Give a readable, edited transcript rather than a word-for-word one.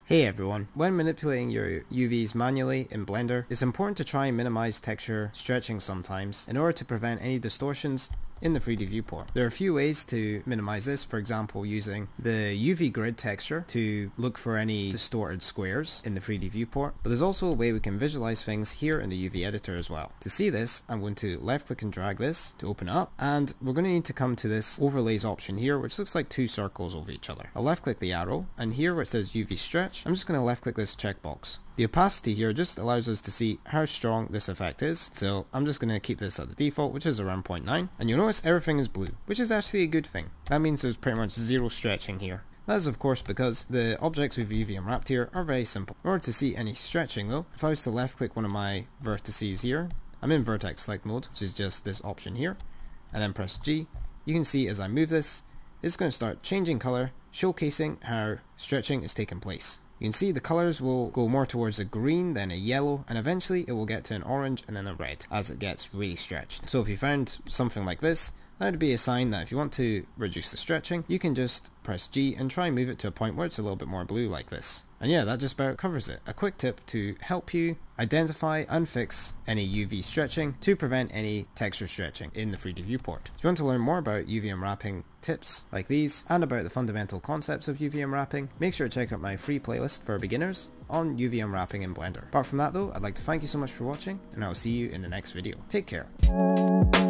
Hey everyone, when manipulating your UVs manually in Blender, it's important to try and minimize texture stretching sometimes in order to prevent any distortions in the 3D viewport. There are a few ways to minimize this, for example using the UV grid texture to look for any distorted squares in the 3D viewport, but there's also a way we can visualize things here in the UV editor as well. To see this, I'm going to left click and drag this to open it up, and we're going to need to come to this overlays option here, which looks like two circles over each other. I'll left click the arrow, and here where it says UV stretch, I'm just going to left click this checkbox. The opacity here just allows us to see how strong this effect is, so I'm just going to keep this at the default, which is around 0.9, and you'll notice everything is blue, which is actually a good thing. That means there's pretty much zero stretching here. That is of course because the objects we've UV unwrapped here are very simple. In order to see any stretching though, if I was to left click one of my vertices here, I'm in vertex select mode, which is just this option here, and then press G, you can see as I move this, it's going to start changing colour, showcasing how stretching is taking place. You can see the colours will go more towards a green, then a yellow, and eventually it will get to an orange and then a red as it gets really stretched. So if you found something like this, that would be a sign that if you want to reduce the stretching, you can just press G and try and move it to a point where it's a little bit more blue like this. And yeah, that just about covers it. A quick tip to help you identify and fix any UV stretching to prevent any texture stretching in the 3D viewport. If you want to learn more about UV unwrapping tips like these and about the fundamental concepts of UV unwrapping, make sure to check out my free playlist for beginners on UV unwrapping in Blender. Apart from that though, I'd like to thank you so much for watching, and I will see you in the next video. Take care.